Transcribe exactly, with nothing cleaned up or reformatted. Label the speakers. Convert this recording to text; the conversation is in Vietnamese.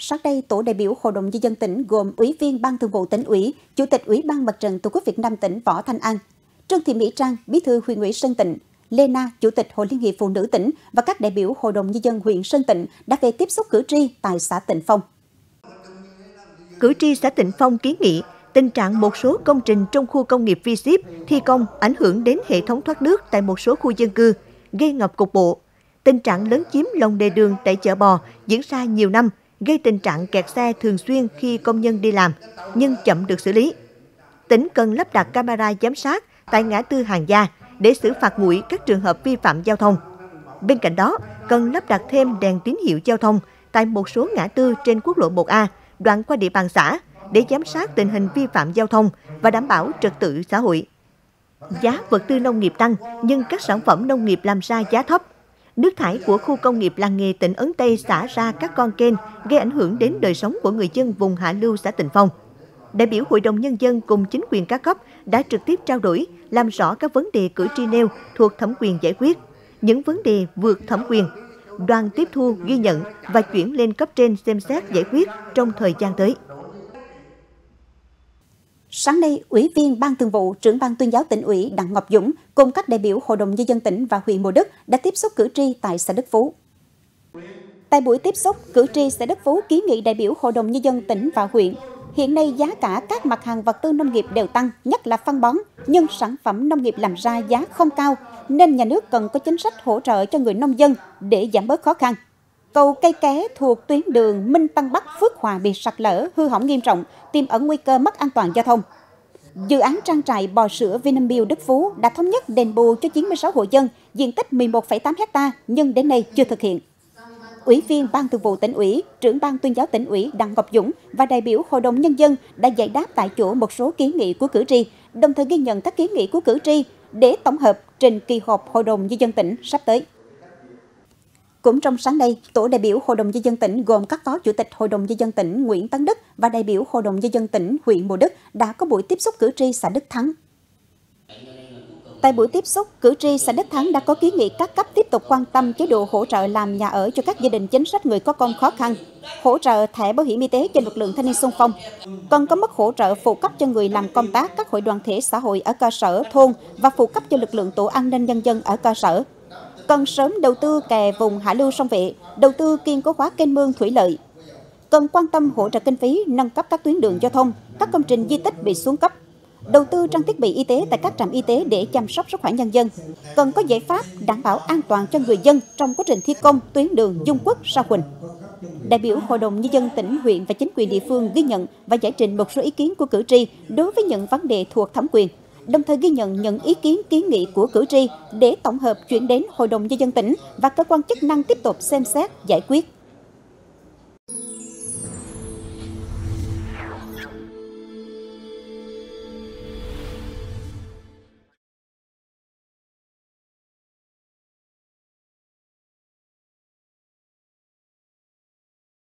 Speaker 1: Sáng nay, tổ đại biểu Hội đồng Nhân dân tỉnh gồm Ủy viên Ban Thường vụ Tỉnh ủy, Chủ tịch Ủy ban Mặt trận Tổ quốc Việt Nam tỉnh Võ Thanh An, Trương Thị Mỹ Trang, Bí thư Huyện ủy Sơn Tịnh, Lê Na, Chủ tịch Hội Liên hiệp Phụ nữ tỉnh và các đại biểu Hội đồng Nhân dân huyện Sơn Tịnh đã về tiếp xúc cử tri tại xã Tịnh Phong.
Speaker 2: Cử tri xã Tịnh Phong kiến nghị tình trạng một số công trình trong khu công nghiệp V ship thi công ảnh hưởng đến hệ thống thoát nước tại một số khu dân cư, gây ngập cục bộ. Tình trạng lấn chiếm lòng lề đường tại chợ bò diễn ra nhiều năm, gây tình trạng kẹt xe thường xuyên khi công nhân đi làm, nhưng chậm được xử lý. Tỉnh cần lắp đặt camera giám sát tại ngã tư Hàng Gia để xử phạt nguội các trường hợp vi phạm giao thông. Bên cạnh đó, cần lắp đặt thêm đèn tín hiệu giao thông tại một số ngã tư trên quốc lộ một A, đoạn qua địa bàn xã, để giám sát tình hình vi phạm giao thông và đảm bảo trật tự xã hội. Giá vật tư nông nghiệp tăng, nhưng các sản phẩm nông nghiệp làm ra giá thấp. Nước thải của khu công nghiệp làng nghề tỉnh Ấn Tây xả ra các con kênh, gây ảnh hưởng đến đời sống của người dân vùng hạ lưu xã Tịnh Phong. Đại biểu Hội đồng Nhân dân cùng chính quyền các cấp đã trực tiếp trao đổi, làm rõ các vấn đề cử tri nêu thuộc thẩm quyền giải quyết. Những vấn đề vượt thẩm quyền, đoàn tiếp thu, ghi nhận và chuyển lên cấp trên xem xét giải quyết trong thời gian tới.
Speaker 1: Sáng nay, Ủy viên Ban Thường vụ, Trưởng ban Tuyên giáo Tỉnh ủy Đặng Ngọc Dũng cùng các đại biểu Hội đồng Nhân dân tỉnh và huyện Mộ Đức đã tiếp xúc cử tri tại xã Đức Phú. Tại buổi tiếp xúc, cử tri xã Đức Phú kiến nghị đại biểu Hội đồng Nhân dân tỉnh và huyện. Hiện nay giá cả các mặt hàng vật tư nông nghiệp đều tăng, nhất là phân bón, nhưng sản phẩm nông nghiệp làm ra giá không cao, nên nhà nước cần có chính sách hỗ trợ cho người nông dân để giảm bớt khó khăn. Cầu Cây Ké thuộc tuyến đường Minh Tân Bắc Phước Hòa bị sạt lở, hư hỏng nghiêm trọng, tiềm ẩn nguy cơ mất an toàn giao thông. Dự án trang trại bò sữa Vinamilk Đức Phú đã thống nhất đền bù cho chín mươi sáu hộ dân, diện tích mười một phẩy tám héc ta nhưng đến nay chưa thực hiện. Ủy viên Ban Thường vụ Tỉnh ủy, Trưởng ban Tuyên giáo Tỉnh ủy Đặng Ngọc Dũng và đại biểu Hội đồng Nhân dân đã giải đáp tại chỗ một số kiến nghị của cử tri, đồng thời ghi nhận các kiến nghị của cử tri để tổng hợp trình kỳ họp Hội đồng Nhân dân tỉnh sắp tới. Cũng trong sáng nay, tổ đại biểu Hội đồng Nhân dân tỉnh gồm các phó chủ tịch Hội đồng Nhân dân tỉnh Nguyễn Tấn Đức và đại biểu Hội đồng Nhân dân tỉnh huyện Mộ Đức đã có buổi tiếp xúc cử tri xã Đức Thắng. Tại buổi tiếp xúc, cử tri xã Đức Thắng đã có kiến nghị các cấp tiếp tục quan tâm chế độ hỗ trợ làm nhà ở cho các gia đình chính sách người có con khó khăn, hỗ trợ thẻ bảo hiểm y tế cho lực lượng thanh niên xung phong, cần có mức hỗ trợ phụ cấp cho người làm công tác các hội đoàn thể xã hội ở cơ sở, thôn và phụ cấp cho lực lượng tổ an ninh nhân dân ở cơ sở. Cần sớm đầu tư kè vùng hạ lưu sông Vệ, đầu tư kiên cố hóa kênh mương thủy lợi. Cần quan tâm hỗ trợ kinh phí nâng cấp các tuyến đường giao thông, các công trình di tích bị xuống cấp. Đầu tư trang thiết bị y tế tại các trạm y tế để chăm sóc sức khỏe nhân dân. Cần có giải pháp đảm bảo an toàn cho người dân trong quá trình thi công tuyến đường Dung Quốc - Sa Huỳnh. Đại biểu Hội đồng Nhân dân tỉnh, huyện và chính quyền địa phương ghi nhận và giải trình một số ý kiến của cử tri đối với những vấn đề thuộc thẩm quyền, đồng thời ghi nhận những ý kiến kiến nghị của cử tri để tổng hợp chuyển đến Hội đồng Nhân dân tỉnh và cơ quan chức năng tiếp tục xem xét giải quyết.